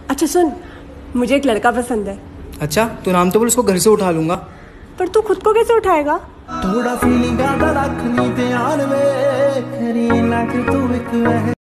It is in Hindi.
अच्छा सुन, मुझे एक लड़का पसंद है। अच्छा तो नाम तो बोल, उसको घर से उठा लूंगा। पर तू खुद को कैसे उठाएगा? थोड़ा फीलिंग रखनी ध्यान में, खरी ना कि तू एक